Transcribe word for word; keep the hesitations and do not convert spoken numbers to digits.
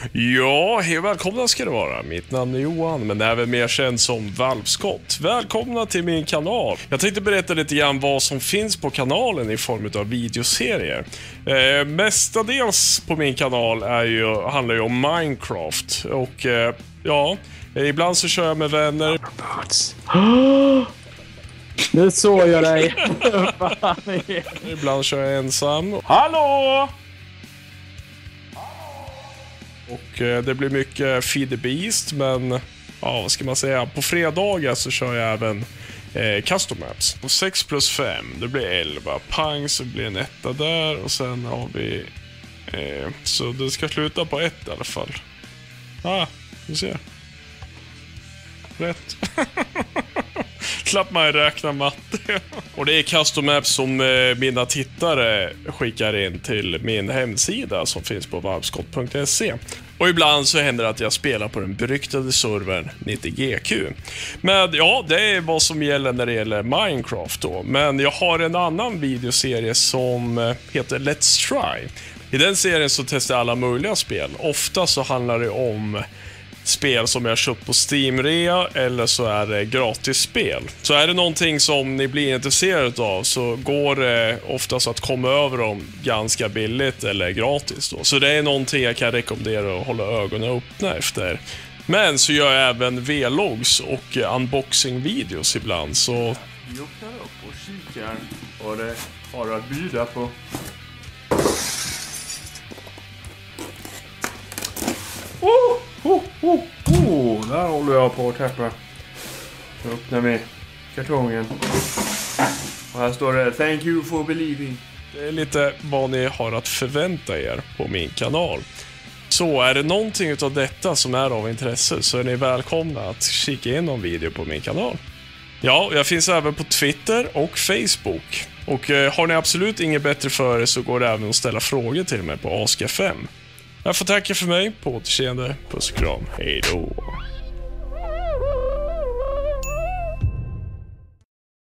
Ja, hej välkomna ska det vara. Mitt namn är Johan, men även mer känd som Valvskott. Välkomna till min kanal. Jag tänkte berätta lite grann vad som finns på kanalen i form av videoserier. Eh, mestadels på min kanal är ju, handlar ju om Minecraft. Och eh, ja, ibland så kör jag med vänner. Nu såg jag dig. Ibland kör jag ensam. Hallå! Och eh, det blir mycket Feed the Beast, men ja, vad ska man säga? På fredagar så kör jag även eh, Custom Maps. Och sex plus fem, det blir elva. Pang, så blir en etta där. Och sen har vi... Eh, så det ska sluta på ett i alla fall. Ah, du ser. Rätt. Slapp man räkna matte. Och det är Custom Maps som eh, mina tittare skickar in till min hemsida som finns på valvskott punkt se. Och ibland så händer det att jag spelar på den beryktade servern nittio G Q. Men ja, det är vad som gäller när det gäller Minecraft då. Men jag har en annan videoserie som heter Let's Try. I den serien så testar jag alla möjliga spel. Ofta så handlar det om spel som jag köpt på Steam-rea eller så är det gratisspel. Så är det någonting som ni blir intresserade av så går det oftast att komma över dem ganska billigt eller gratis då. Så det är någonting jag kan rekommendera att hålla ögonen öppna efter. Men så gör jag även vlogs och unboxing-videos ibland, så vi öppnar upp och kikar vad det har att bjuda på. Oh! Oh, oh, oh. Där håller jag på att täppa. Så öppnar vi kartongen. Och här står det Thank you for believing. Det är lite vad ni har att förvänta er på min kanal. Så är det någonting av detta som är av intresse så är ni välkomna att kika in någon video på min kanal. Ja, jag finns även på Twitter och Facebook. Och eh, har ni absolut inget bättre för er så går det även att ställa frågor till mig på Ask F M. Jag får tacka för mig, på återseende, puss och kram, hej då.